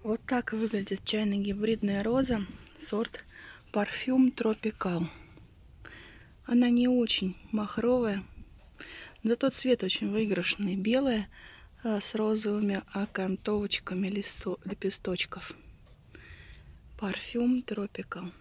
Вот так выглядит чайно-гибридная роза, сорт Parfum Tropical. Она не очень махровая, зато цвет очень выигрышный, белая, с розовыми окантовочками лепесточков. Parfum Tropical.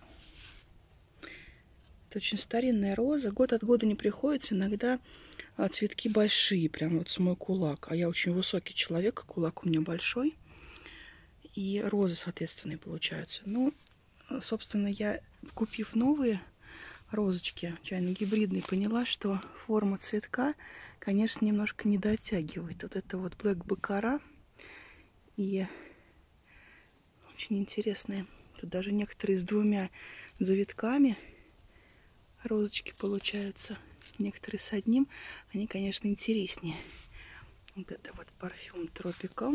Это очень старинная роза, год от года не приходится, иногда цветки большие, прям вот с мой кулак. А я очень высокий человек, кулак у меня большой. И розы, соответственно, получаются. Ну, собственно, я, купив новые розочки чайно-гибридные, поняла, что форма цветка, конечно, немножко не дотягивает. Вот это вот Black Baccarat. И очень интересные. Тут даже некоторые с двумя завитками розочки получаются. Некоторые с одним. Они, конечно, интереснее. Вот это вот парфюм Tropical.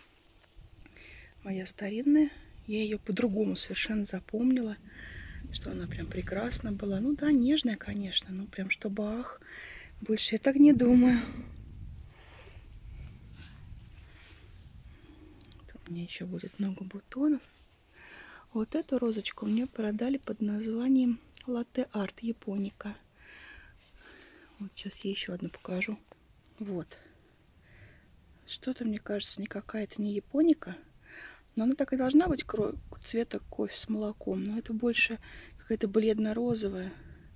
Моя старинная. Я ее по-другому совершенно запомнила, что она прям прекрасна была. Ну да, нежная, конечно, но прям чтобы ах, больше я так не думаю. Тут у меня еще будет много бутонов. Вот эту розочку мне продали под названием Latte Art Японика. Вот сейчас я еще одну покажу. Вот. Что-то, мне кажется, никакая-то не японика. Но она так и должна быть цвета кофе с молоком. Но это больше какая-то бледно-розовая.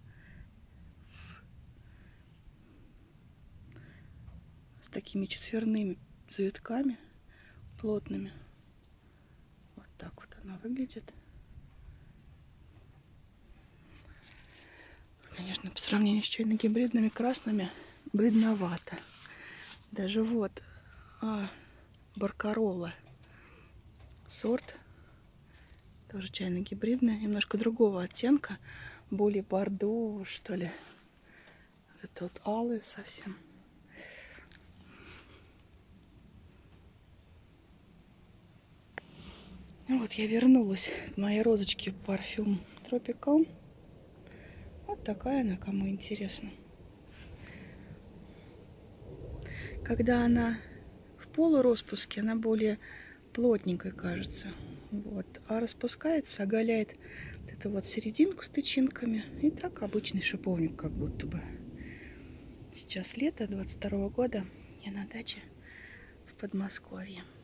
С такими четверными завитками плотными. Вот так вот она выглядит. Конечно, по сравнению с чайно-гибридными красными бледновато. Даже вот Баркарола сорт, тоже чайно-гибридная, немножко другого оттенка, более бордового, что ли. Вот это вот алый совсем. Ну вот я вернулась к моей розочке Parfum Tropical. Вот такая она, кому интересно. Когда она в полураспуске, она более плотненькой кажется. Вот. А распускается, оголяет вот эту вот серединку с тычинками. И так обычный шиповник как будто бы. Сейчас лето 22-го года. Я на даче в Подмосковье.